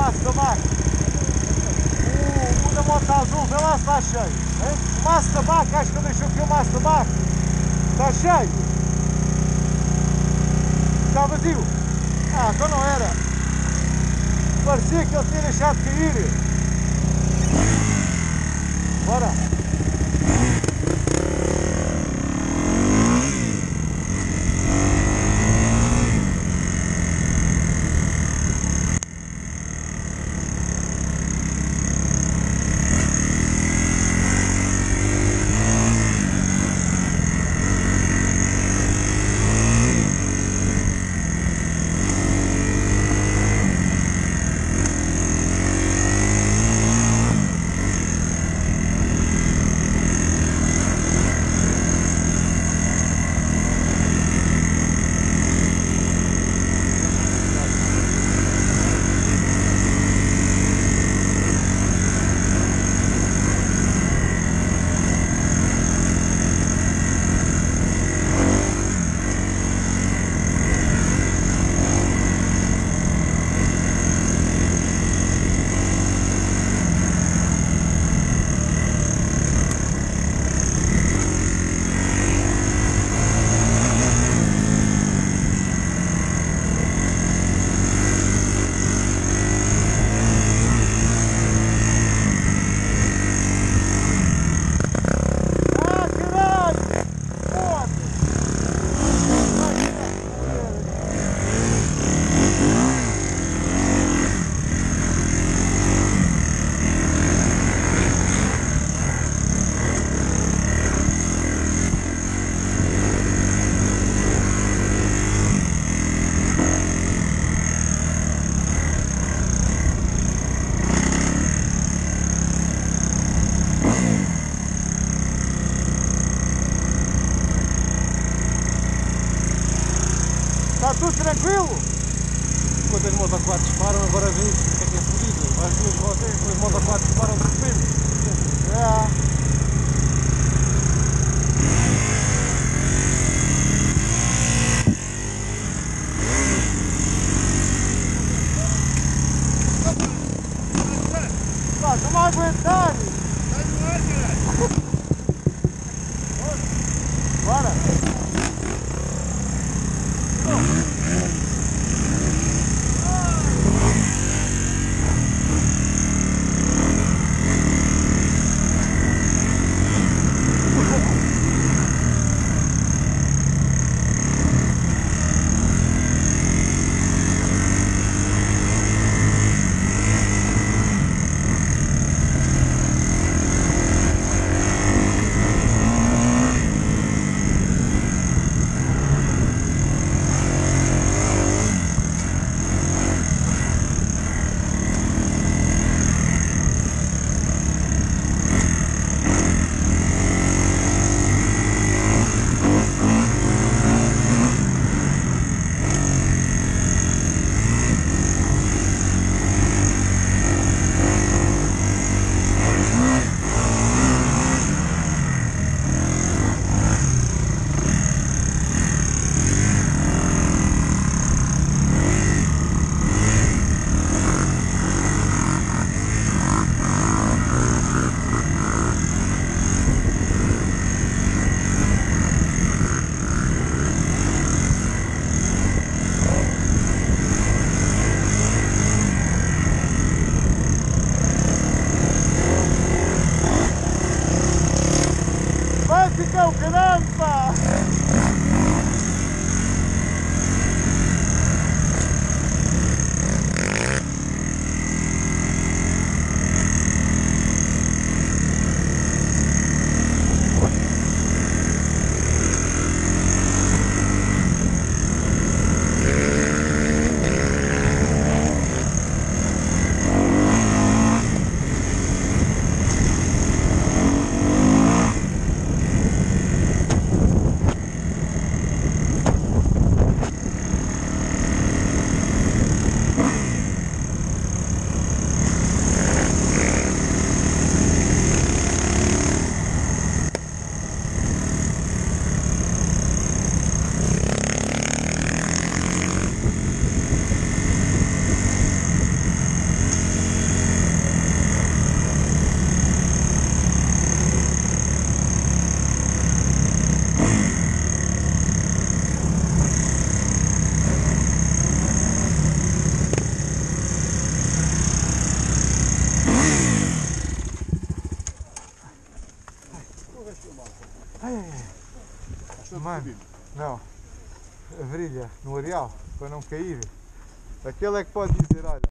Mastermark. Una moto azul, vê lá se está cheio. Mastermark, acho que eu deixei aqui o Mastermark. Está cheio. Está vazio. Ah, então não era. Parecia que ele tinha deixado de cair. Bora. Está tudo tranquilo? Enquanto as moto 4 disparam, agora vês o que é seguido. As duas motos, as moto 4 disparam de repente. É. Estou-me a aguentar! Está no ar, caralho! Bora! Vai ficar o caralho, pá! Ai, ai, ai. Mano, não. A virilha no areal, para não cair. Aquele é que pode dizer, olha.